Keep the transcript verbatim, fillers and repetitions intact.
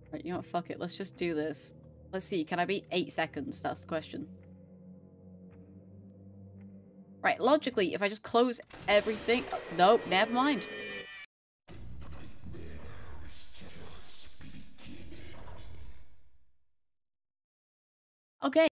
Right, you know what? Fuck it. Let's just do this. Let's see. Can I beat eight seconds? That's the question. Right, logically, if I just close everything... Oh, nope, never mind. Okay.